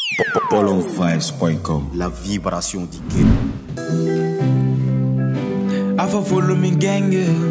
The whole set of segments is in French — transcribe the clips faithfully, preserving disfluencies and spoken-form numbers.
Polonvice point com, la vibration du game. I for follow me gang,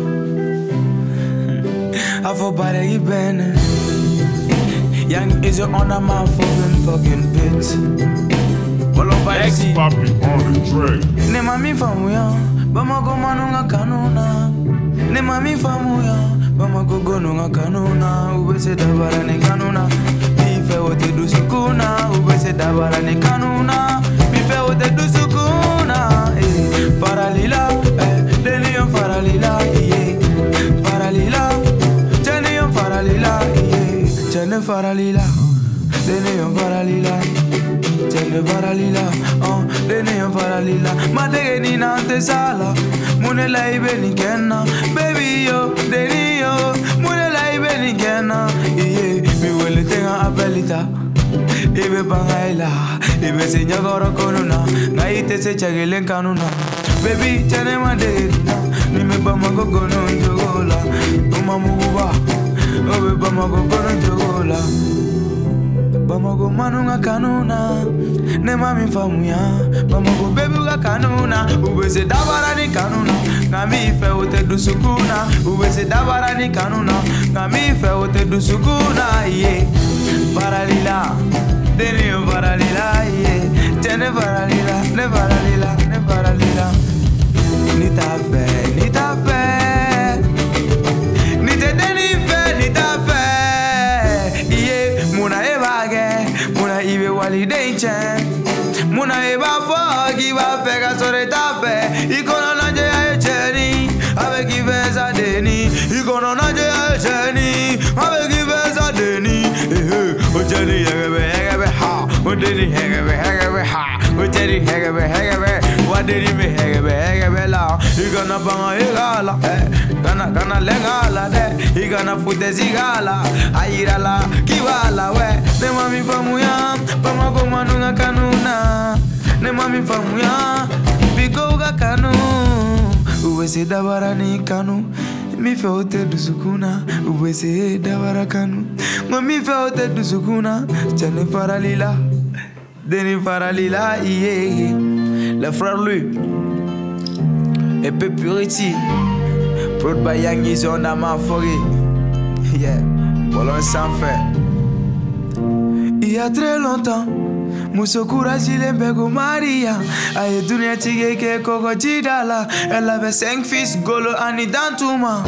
I for body you been. Young is on a man fucking fucking bitch. Polonvice Papi on the track. Ne mami famuya, bama go manunga kanuna. Ne mami famuya, bama go gonunga kanuna. Ube se dabara ne kanuna. Mi fe wote du sukuna. Ube se dabara ne kanuna. Mi fe wote du sukuna. Eh, paralila, eh, deniyo paralila, yeah. Paralila, deniyo paralila, yeah. Jene paralila, deniyo paralila. Jene paralila, oh, deniyo paralila. Matege ni na te sala, mune la ibe ni kena. Baby yo, deniyo, mune la ibe ni kena. Yeah, mi wele tenga apelita. Ibe bangaila, ibe se nyagoro konuna. Na ite se chagelen kanuna. Baby, jene matege na, ni me bama go gono njogola. Uma muba, obe bama go gono njogola. Bamago manunga kanuna, ne mami famuya. Bamago baby uga kanuna, ube se dabara ni kanuna. Ngami fe ote du sukuna, ube se dabara ni kanuna. Ngami fe ote du sukuna, yeah. Paralila, deniyo paralila, yeah. Jene paralila, ne paralila, ne paralila. Ni ta fe, ni ta fe, ni te deni fe, ni ta fe. Muna eba ge, muna ibe wali denche. Muna eba fogi ba fega sore tape. Ikono na je ya cheni, ave ki veza deni. Ikono na je ya cheni, ave ki veza deni. Eh, o cheni hegebe hegebe ha, o deni hegebe hegebe ha, o cheni hegebe hegebe, wa deni me hegebe hegebe la. Ikona banga igala, eh, kana kana legala de, ikona fute zigala, ayirala kiwala we. Ne mami famuya, bama go manunga kanuna. Ne mami famuya, bigo ga kanu. Uwe se dabara ni kanu, mi fe ote du sukuna. Uwe se dabara kanu, mo mi fe ote du sukuna. Jane paralila, deni paralila, yeah. Le frère lui, et peu purity. Prod by Young is on a man for it. Yeah, bolon sans fait. Il y a très longtemps, Musokura Jile Bego Maria. Aye dunia tige ke koko jidala. Elle avait cinq fils, Golo, Ani, Dantuma.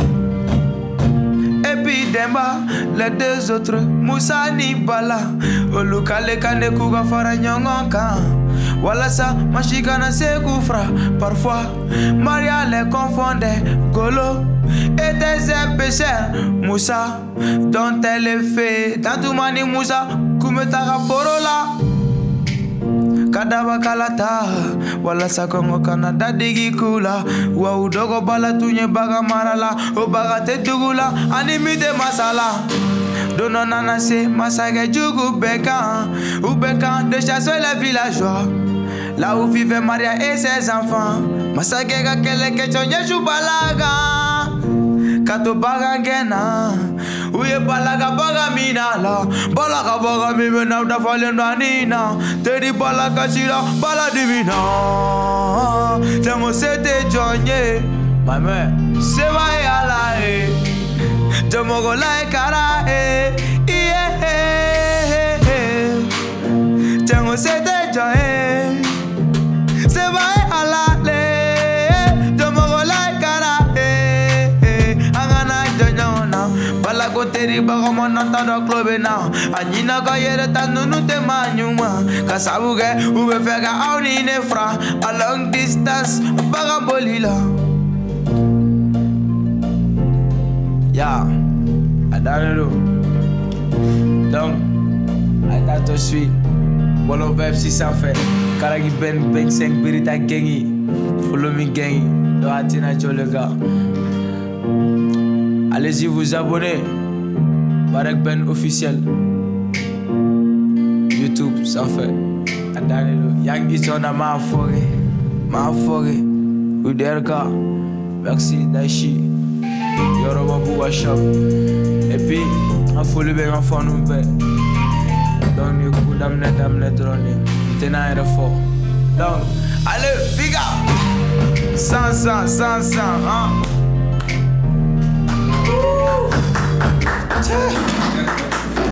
Et puis Demba, les deux autres, Moussa Nibala. Olukale kane kuga fara nyongonka. Voilà ça, machikana se koufra. Parfois, Maria les confondait. Golo était un pécheur. Moussa, dont elle est fait. Tantoumani Moussa, kumetara porola. Kadaba kalata. Voilà ça, Kongo Canada digi kula. Wa udogo bala tunye baga marala. O baga te dugula. Animite masala. Dono nana se masage jugu beka. Ou beka de chasser les villageois. Là où vivait Maria et ses enfants. Masagega kele kechonye jubalaga. Kato baga gena. Uye balaga baga mina la. Balaga baga mi mena uda falen danina. Tedi balaga shira bala divina. Temo sete jonye. Mame se va ala e. Temo go la cara e. Yeah. Temo sete jonye. Se va a la le, yo me voy la cara, eh, eh, angana jona, bala koteri bago monata do club na, anina kayere tanu nute manyuma, kasabuge ube fega auni nefra, a long distance baga bolila. Ya, adano, donc, ata to suis, bolo web si ça fait. Karagi Ben Ben cinq Birita Gengi. Follow me Gengi. Do Atina Cholega. Allez-y vous abonner. Barak Ben officiel. YouTube, ça fait. Adanelo. Young is on a ma forêt. Ma forêt. Uderka. Merci Daishi. Yoruba Bouba Shop. Et puis, on follow Ben en fond nous. Donc du coup dam ne dam ne drone t'es n'a rien fort. Donc allez big up. Sans sans sans sans hein.